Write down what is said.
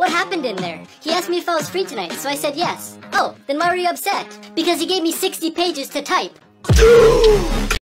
What happened in there? He asked me if I was free tonight, so I said yes. Oh, then why were you upset? Because he gave me 60 pages to type.